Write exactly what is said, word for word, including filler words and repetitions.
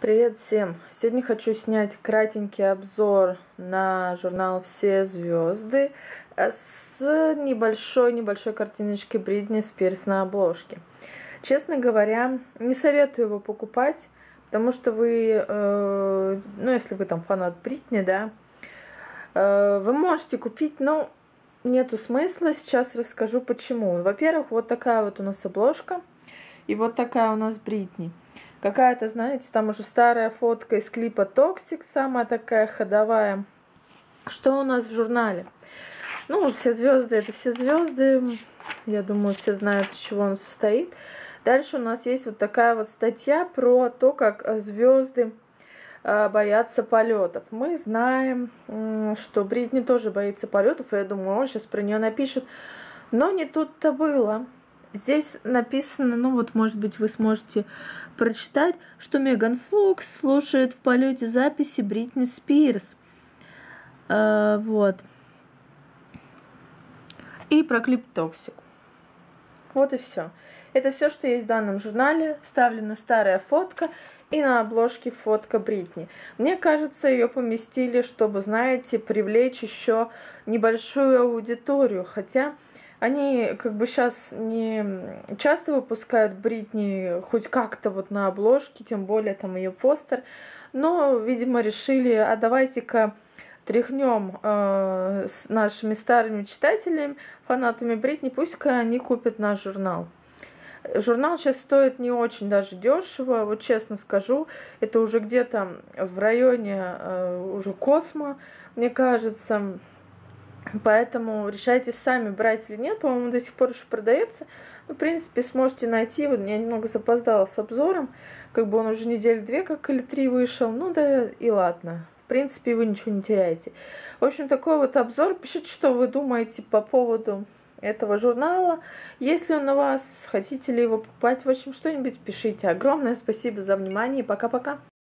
Привет всем! Сегодня хочу снять кратенький обзор на журнал «Все звезды» с небольшой-небольшой картиночкой Бритни Спирс на обложке. Честно говоря, не советую его покупать, потому что вы, э, ну если вы там фанат Бритни, да, э, вы можете купить, но нету смысла. Сейчас расскажу почему. Во-первых, вот такая вот у нас обложка, и вот такая у нас Бритни. Какая-то, знаете, там уже старая фотка из клипа Toxic, самая такая ходовая. Что у нас в журнале? Ну, все звезды, это все звезды. Я думаю, все знают, из чего он состоит. Дальше у нас есть вот такая вот статья про то, как звезды боятся полетов. Мы знаем, что Бритни тоже боится полетов, и я думаю, о, сейчас про нее напишут. Но не тут-то было. Здесь написано, ну вот, может быть, вы сможете прочитать, что Меган Фокс слушает в полете записи Бритни Спирс. А, вот. И про клип Toxic. Вот и все. Это все, что есть в данном журнале. Вставлена старая фотка и на обложке фотка Бритни. Мне кажется, ее поместили, чтобы, знаете, привлечь еще небольшую аудиторию. Хотя они как бы сейчас не часто выпускают Бритни хоть как-то вот на обложке, тем более там ее постер. Но, видимо, решили, а давайте-ка тряхнем э, с нашими старыми читателями, фанатами Бритни, пусть-ка они купят наш журнал. Журнал сейчас стоит не очень даже дешево, вот честно скажу, это уже где-то в районе э, уже Космо, мне кажется. Поэтому решайте сами, брать или нет. По-моему, до сих пор еще продается. Ну, в принципе, сможете найти. Вот я немного запоздала с обзором. Как бы он уже недели две, как или три вышел. Ну да и ладно. В принципе, вы ничего не теряете. В общем, такой вот обзор. Пишите, что вы думаете по поводу этого журнала. Если он у вас, хотите ли его покупать, в общем, что-нибудь пишите. Огромное спасибо за внимание и пока-пока.